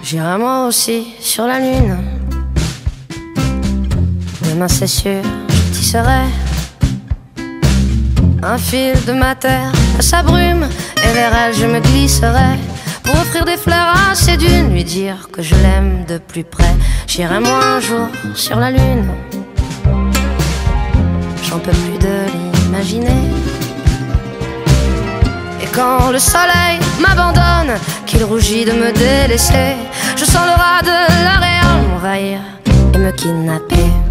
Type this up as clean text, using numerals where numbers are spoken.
J'irai moi aussi sur la lune. Demain c'est sûr, je tisserai un fil de ma terre à sa brume, et vers elle je me glisserai pour offrir des fleurs à ses dunes, lui dire que je l'aime de plus près. J'irai moi un jour sur la lune. J'en peux plus de l'imaginer. Et quand le soleil m'abandonne, qu'il rougit de me délaisser, je sens le rat de l'auréole m'envahir et me kidnapper.